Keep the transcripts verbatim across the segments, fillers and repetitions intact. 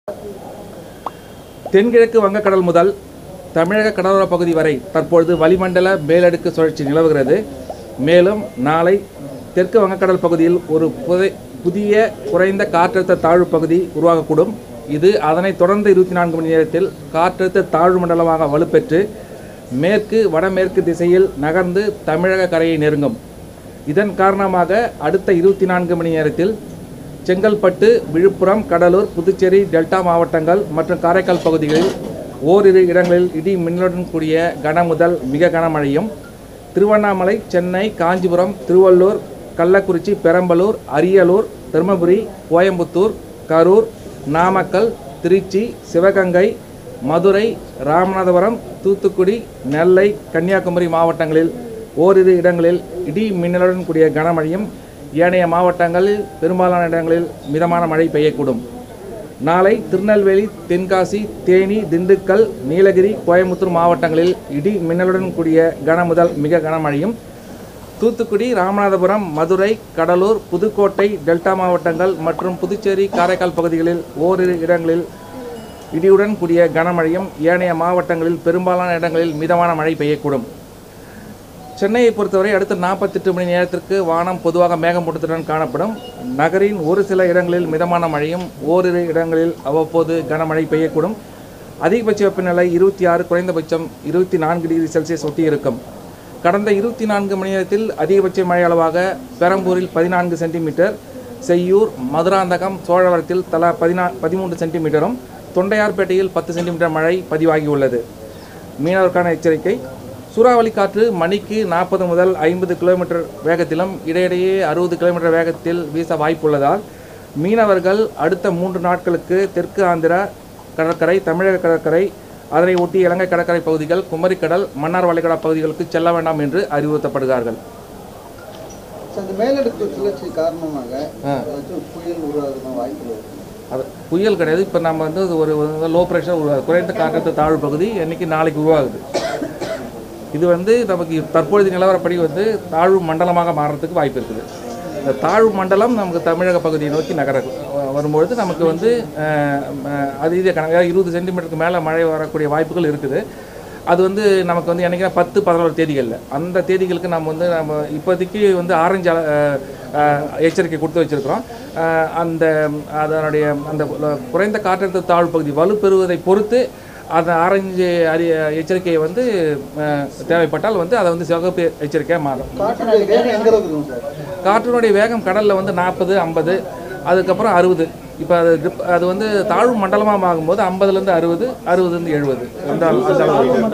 தென்கிழக்கு வங்கக்கடல் முதல் தமிழக கடலோர பகுதி வரை தற்பொழுது வளிமண்டல மேலடுக்கு சுழற்சி நிலவுகிறது. மேலும் நாளை தெற்கு வங்கக்கடல் பகுதியில் ஒரு புதிய குறைந்த காற்றழுத்த தாழ்வு பகுதி உருவாகக்கூடும். இது அதனைத் தொடர்ந்து இருபத்தி நான்கு மணி நேரத்தில் காற்றழுத்த தாழ்வு மண்டலமாக வலுப்பெற்று மேற்கு வடமேற்கு திசையில் நகர்ந்து தமிழக கரையை நெருங்கும். இதன் காரணமாக அடுத்த இருபத்தி நான்கு மணி நேரத்தில் செங்கல்பட்டு, விழுப்புரம், கடலூர், புதுச்சேரி, டெல்டா மாவட்டங்கள் மற்றும் காரைக்கால் பகுதிகளில் ஓரிரு இடங்களில் இடி மின்னலுடன் கூடிய கன முதல் மிக கனமழையும், திருவண்ணாமலை, சென்னை, காஞ்சிபுரம், திருவள்ளூர், கள்ளக்குறிச்சி, பெரம்பலூர், அரியலூர், தருமபுரி, கோயம்புத்தூர், கரூர், நாமக்கல், திருச்சி, சிவகங்கை, மதுரை, ராமநாதபுரம், தூத்துக்குடி, நெல்லை, கன்னியாகுமரி மாவட்டங்களில் ஓரிரு இடங்களில் இடி மின்னலுடன் கூடிய கனமழையும், ஏனைய மாவட்டங்களில் பெரும்பாலான இடங்களில் மிதமான மழை பெய்யக்கூடும். நாளை திருநெல்வேலி, தென்காசி, தேனி, திண்டுக்கல், நீலகிரி, கோயம்புத்தூர் மாவட்டங்களில் இடி மின்னலுடன் கூடிய கன முதல் மிக கனமழையும், தூத்துக்குடி, ராமநாதபுரம், மதுரை, கடலூர், புதுக்கோட்டை, டெல்டா மாவட்டங்கள் மற்றும் புதுச்சேரி, காரைக்கால் பகுதிகளில் ஓரிரு இடங்களில் இடியுடன் கூடிய கனமழையும், ஏனைய மாவட்டங்களில் பெரும்பாலான இடங்களில் மிதமான மழை பெய்யக்கூடும். சென்னையை பொறுத்தவரை அடுத்த நாற்பத்தெட்டு மணி நேரத்திற்கு வானம் பொதுவாக மேகமூட்டத்துடன் காணப்படும். நகரின் ஒரு சில இடங்களில் மிதமான மழையும் ஓரிரு இடங்களில் அவ்வப்போது கனமழை பெய்யக்கூடும். அதிகபட்ச வெப்பநிலை இருபத்தி ஆறு, குறைந்தபட்சம் இருபத்தி நான்கு டிகிரி செல்சியஸ் ஒட்டி இருக்கும். கடந்த இருபத்தி நான்கு மணி நேரத்தில் அதிகபட்ச மழை அளவாக பெரம்பூரில் பதினான்கு சென்டிமீட்டர், செய்யூர், மதுராந்தகம், சோழவரத்தில் தலா பதினா பதிமூன்று சென்டிமீட்டரும், தொண்டையார்பேட்டையில் பத்து சென்டிமீட்டர் மழை பதிவாகியுள்ளது. மீனவருக்கான எச்சரிக்கை: சூறாவளி காற்று மணிக்கு நாற்பது முதல் ஐம்பது கிலோமீட்டர் வேகத்திலும் இடையிடையே அறுபது கிலோமீட்டர் வேகத்தில் வீச வாய்ப்புள்ளதால் மீனவர்கள் அடுத்த மூன்று நாட்களுக்கு தெற்கு ஆந்திர கடற்கரை, தமிழக கடற்கரை, அதனை ஒட்டி இலங்கை கடற்கரை பகுதிகள், குமரிக்கடல், மன்னார் வளைகுடா பகுதிகளுக்கு செல்ல வேண்டாம் என்று அறிவுறுத்தப்படுகிறார்கள். அது புயல் கிடையாது. இப்போ நம்ம வந்து ஒரு லோ ப்ரெஷர் உருவாகுது, குறைந்த காற்றழுத்த தாழ்வு பகுதி என்னைக்கு நாளைக்கு உருவாகுது. இது வந்து நமக்கு தற்பொழுது நிலவரப்படி வந்து தாழ்வு மண்டலமாக மாறுறதுக்கு வாய்ப்பு இருக்குது. இந்த தாழ்வு மண்டலம் நமக்கு தமிழக பகுதியை நோக்கி நகர வரும்பொழுது நமக்கு வந்து அதீத கணக்காக இருபது சென்டிமீட்டருக்கு மேலே மழை வரக்கூடிய வாய்ப்புகள் இருக்குது. அது வந்து நமக்கு வந்து என்றைக்குன்னா பத்து பதினோரு தேதிகளில் அந்த தேதிகளுக்கு நம்ம வந்து நம்ம இப்போதைக்கு வந்து ஆரஞ்சு எச்சரிக்கை கொடுத்து வச்சுருக்கிறோம். அந்த அதனுடைய அந்த குறைந்த காற்றழுத்த தாழ்வு பகுதி வலுப்பெறுவதை பொறுத்து அந்த ஆரஞ்சு அறி எச்சரிக்கையை வந்து தேவைப்பட்டால் வந்து அதை வந்து சிவப்பு எச்சரிக்கையாக மாறும். காற்றினுடைய வேகம் கடலில் வந்து நாற்பது, ஐம்பது, அதுக்கப்புறம் அறுபது. இப்போ அது அது வந்து தாழ்வு மண்டலமாக ஆகும்போது ஐம்பதுலேருந்து அறுபது, அறுபதுலேருந்து எழுபது அந்த அந்த அளவு.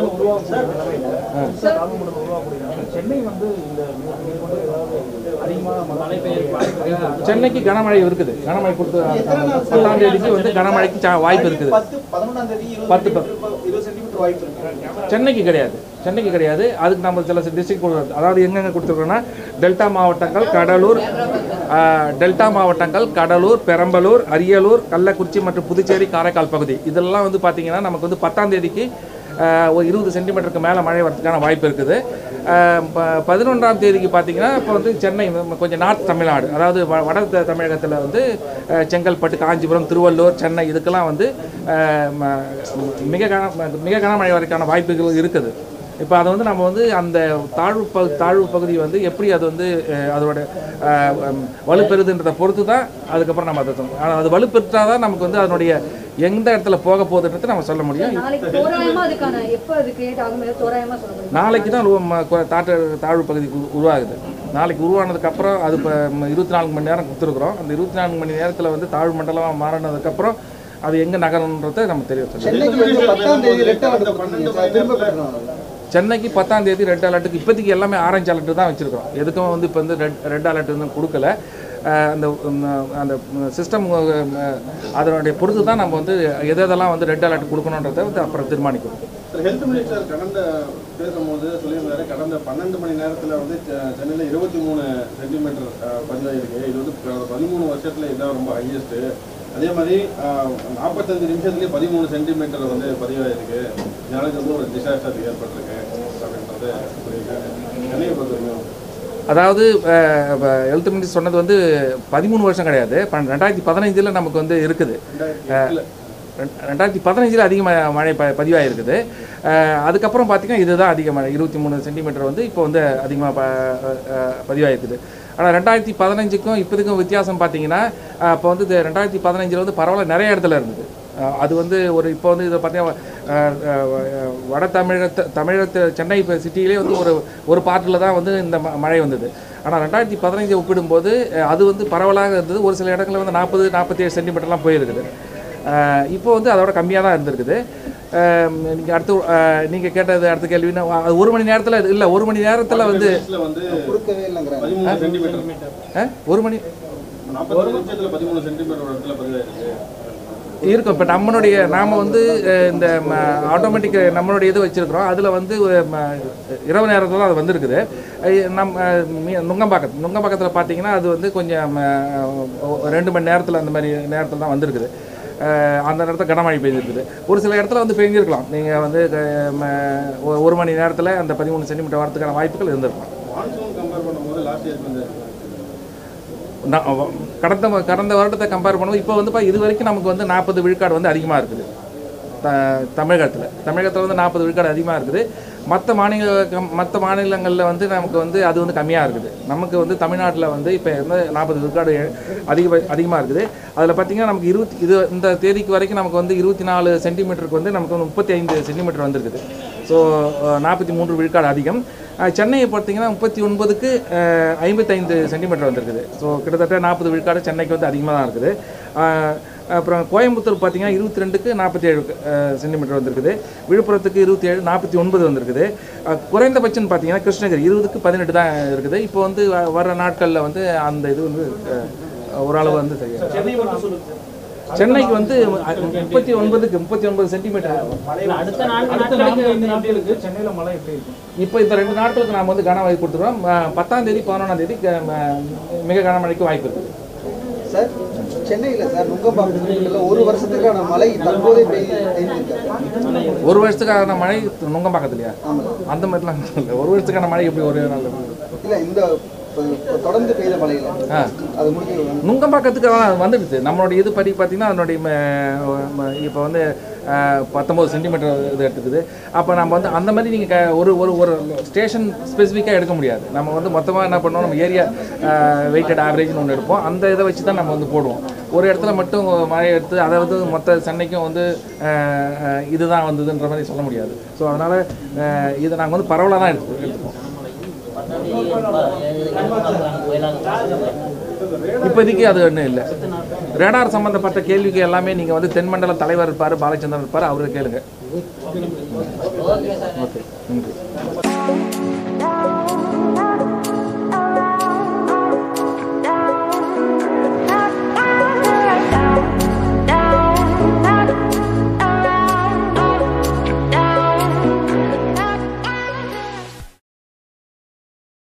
சென்னைக்கு கனமழை இருக்குது. கனமழை கொடுத்து பத்தாம் தேதிக்கு வந்து கனமழைக்கு வாய்ப்பு இருக்குது. பத்து சென்னைக்கு கிடையாது சென்னைக்கு கிடையாது அதுக்கு நம்ம சில டிஸ்ட்ரிக்ட் அதாவது எங்கெங்கே கொடுத்துருக்கோன்னா டெல்டா மாவட்டங்கள், கடலூர் டெல்டா மாவட்டங்கள் கடலூர், பெரம்பலூர், அரியலூர், கள்ளக்குறிச்சி மற்றும் புதுச்சேரி, காரைக்கால் பகுதி இதெல்லாம் வந்து பார்த்திங்கன்னா நமக்கு வந்து பத்தாம் தேதிக்கு ஒரு இருபது சென்டிமீட்டருக்கு மேலே மழை வரதுக்கான வாய்ப்பு இருக்குது. பதினொன்றாம் தேதிக்கு பார்த்திங்கன்னா இப்போ வந்து சென்னை கொஞ்சம் நார்த் தமிழ்நாடு, அதாவது வட தமிழகத்தில் வந்து செங்கல்பட்டு, காஞ்சிபுரம், திருவள்ளூர், சென்னை இதுக்கெல்லாம் வந்து மிக கன மிக கனமழை வரதுக்கான வாய்ப்புகள் இருக்குது. இப்போ அதை வந்து நம்ம வந்து அந்த தாழ்வு பகு தாழ்வு பகுதி வந்து எப்படி அது வந்து அதோட வலுப்பெறுதுன்றதை பொறுத்து தான் அதுக்கப்புறம் நம்ம அதை ஆனால் அது வலுப்பெற்றால் தான் நமக்கு வந்து அதனுடைய எந்த இடத்துல போக போகுதுன்றது நம்ம சொல்ல முடியும். நாளைக்கு தான் தாற்று தாழ்வு பகுதி உருவாகுது. நாளைக்கு உருவானதுக்கப்புறம் அது இப்போ இருபத்தி நான்கு மணி நேரம் கொடுத்துருக்குறோம். அந்த இருபத்தி நான்கு மணி நேரத்தில் வந்து தாழ்வு மண்டலமாக மாறினதுக்கப்புறம் அது எங்கே நகரன்றதை நம்ம தெரிய சென்னைக்கு பத்தாம் தேதி ரெட் அலர்ட்டுக்கு இப்போதைக்கு எல்லாமே ஆரஞ்சு அலர்ட்டு தான் வச்சுருக்கோம். எதுக்கும் வந்து இப்போ வந்து ரெட் ரெட் அலர்ட் வந்து கொடுக்கல. அந்த அந்த சிஸ்டம் அதனுடைய பொறுத்து தான் நம்ம வந்து எது எதெல்லாம் வந்து ரெட் அலர்ட் கொடுக்கணுன்றதை வந்து அப்புறம் தீர்மானிக்கணும். ஹெல்த் மினிஸ்டர் கடந்த பேசும்போது சொல்லியிருந்தாரு, கடந்த பன்னெண்டு மணி நேரத்தில் வந்து சென்னையில் இருபத்தி மூணு சென்டிமீட்டர் பதிவாயிருக்கு. இது வந்து பதிமூணு வருஷத்தில் இதுதான் ரொம்ப ஹையஸ்ட்டு. அதே மாதிரி நாற்பத்தஞ்சு நிமிஷத்துலேயே பதிமூணு சென்டிமீட்டர் வந்து பதிவாயிருக்கு. நாளைக்கு வந்து ஒரு டிசாஸ்டர் ஏற்பட்டிருக்கு அப்படின்றது சொல்லியிருக்காங்க. சென்னையை பொறுத்தவரைக்கும் அதாவது ஹெல்த் மினிஸ்டர் சொன்னது வந்து பதிமூணு வருஷம் கிடையாது, ரெண்டாயிரத்தி பதினைஞ்சில் நமக்கு வந்து இருக்குது. ரெண்டாயிரத்தி பதினஞ்சில் அதிக மழை ப பதிவாகிருக்குது. அதுக்கப்புறம் பார்த்திங்கன்னா இதுதான் அதிக மழை, இருபத்தி மூணு சென்டிமீட்டர் வந்து இப்போ வந்து அதிகமாக ப பதிவாகிருக்குது. ஆனால் ரெண்டாயிரத்தி பதினஞ்சுக்கும் இப்போதுக்கும் வித்தியாசம் பார்த்தீங்கன்னா, இப்போ வந்து இது ரெண்டாயிரத்தி பதினஞ்சில் வந்து பரவாயில்ல நிறைய இடத்துல இருந்தது. அது வந்து ஒரு இப்போ வந்து இதை பார்த்தீங்கன்னா வட தமிழகத்தை தமிழகத்தை சென்னை இப்போ சிட்டியிலே வந்து ஒரு ஒரு பார்ட்டில் தான் வந்து இந்த மழை வந்தது. ஆனால் ரெண்டாயிரத்தி பதினஞ்சை ஒப்பிடும்போது அது வந்து பரவலாக இருந்தது. ஒரு சில இடங்களில் வந்து நாற்பது நாற்பத்தி ஏழு சென்டிமீட்டர்லாம் போயிருக்குது. இப்போ வந்து அதோட கம்மியாக தான் இருந்திருக்குது. நீங்கள் அடுத்து நீங்கள் கேட்டது அடுத்த கேள்வினா ஒரு மணி நேரத்தில் இல்லை ஒரு மணி நேரத்தில் வந்து ஒரு மணி இருக்கும். இப்போ நம்மளுடைய நாம் வந்து இந்த ஆட்டோமேட்டிக் நம்மளுடைய இது வச்சுருக்கிறோம். அதில் வந்து இரவு நேரத்தில் தான் அது வந்துருக்குது. நம்ம நுங்கம்பாக்கம் நுங்கம்பாக்கத்தில் பார்த்தீங்கன்னா அது வந்து கொஞ்சம் ரெண்டு மணி நேரத்தில் அந்த மாதிரி நேரத்தில் தான் வந்திருக்குது. அந்த நேரத்தில் கனமழை பெய்திருக்குது. ஒரு சில இடத்துல வந்து பெய்ஞ்சிருக்கலாம். நீங்கள் வந்து ஒரு மணி நேரத்தில் அந்த பதிமூணு சென்டிமீட்டர் வரதுக்கான வாய்ப்புகள் இருந்திருக்கலாம். கடந்த கடந்த வருடத்தை கம்பேர் பண்ணும்போது இப்போ வந்து இது வரைக்கும் நமக்கு வந்து நாற்பது விழுக்காடு வந்து அதிகமாக இருக்குது. த தமிழகத்தில் தமிழகத்தில் வந்து நாற்பது விழுக்காடு அதிகமாக இருக்குது. மற்ற மாநில மற்ற மாநிலங்களில் வந்து நமக்கு வந்து அது வந்து கம்மியாக இருக்குது. நமக்கு வந்து தமிழ்நாட்டில் வந்து இப்போ வந்து நாற்பது விழுக்காடு அதிக அதிகமாக இருக்குது. அதில் பார்த்திங்கன்னா நமக்கு இருபத்தி இது இந்த தேதிக்கு வரைக்கும் நமக்கு வந்து இருபத்தி நாலு சென்டிமீட்டருக்கு வந்து நமக்கு வந்து முப்பத்தி ஐந்து சென்டிமீட்டர் வந்திருக்குது. ஸோ நாற்பத்தி மூன்று விழுக்காடு அதிகம். சென்னையை பார்த்தீங்கன்னா முப்பத்தி ஒன்பதுக்கு ஐம்பத்தைந்து சென்டிமீட்டர் வந்திருக்குது. ஸோ கிட்டத்தட்ட நாற்பது விழுக்காடு சென்னைக்கு வந்து அதிகமாக தான் இருக்குது. அப்புறம் கோயம்புத்தூர் பார்த்தீங்கன்னா இருபத்தி ரெண்டுக்கு நாற்பத்தி ஏழு சென்டிமீட்டர் வந்திருக்குது. விழுப்புரத்துக்கு இருபத்தி ஏழு நாற்பத்தி ஒன்பது வந்திருக்குது. குறைந்தபட்சம் பார்த்தீங்கன்னா கிருஷ்ணகிரி இருபதுக்கு பதினெட்டு தான் இருக்குது. இப்போ வந்து வர நாட்களில் வந்து அந்த இது வந்து ஓரளவு வந்து சரியாக சென்னைக்கு வந்து முப்பத்தி ஒன்பதுக்கு முப்பத்தி ஒன்பது சென்டிமீட்டர். இப்போ இந்த ரெண்டு நாட்களுக்கு நாம் வந்து கனமழை கொடுத்துருவோம். பத்தாம் தேதி பதினொன்றாம் தேதி மிக கனமழைக்கு வாய்ப்பு இருக்குது சார். சென்னையில் சார் நுங்கம்பாக்கத்தில் ஒரு வருஷத்துக்கான மழை தற்போதே பெய்யுது. ஒரு வருஷத்துக்கான மழை நுங்கம்பாக்கத்துலையா? அந்த மாதிரிலாம் இல்லை. ஒரு வருஷத்துக்கான மழை எப்படி ஒரு நாள் இல்லை, இந்த தொடர்ந்து பெய்த மழையில் அது முடிஞ்சு நுங்கம்பாக்கத்துக்கு வந்துடுது. நம்மளுடைய இது படி பார்த்தீங்கன்னா அதனுடைய இப்போ வந்து பத்தொம்பது சென்டிமீட்டர் இது எடுத்துக்குது. அப்போ நம்ம வந்து அந்த மாதிரி நீங்கள் க ஒரு ஒரு ஒரு ஸ்டேஷன் ஸ்பெசிஃபிக்காக எடுக்க முடியாது. நம்ம வந்து மொத்தமாக என்ன பண்ணுவோம், நம்ம ஏரியா வெயிட்டட் ஆவரேஜ்னு ஒன்று எடுப்போம். அந்த இதை வச்சு தான் நம்ம வந்து போடுவோம். ஒரு இடத்துல மட்டும் மழை எடுத்து அதை வந்து மொத்த சென்னைக்கும் வந்து இதுதான் வந்ததுன்ற மாதிரி சொல்ல முடியாது. ஸோ அதனால் இதை நாங்கள் வந்து பரவலாக தான் எடுத்து எடுத்துப்போம். இப்போதைக்கு அது ஒன்றும் இல்லை. ரேடார் சம்மந்தப்பட்ட கேள்விக்கு எல்லாமே நீங்கள் வந்து தென்மண்டல தலைவர் இருப்பார், பாலச்சந்திரன் இருப்பார், அவரை கேளுங்க. ஓகே, நன்றி.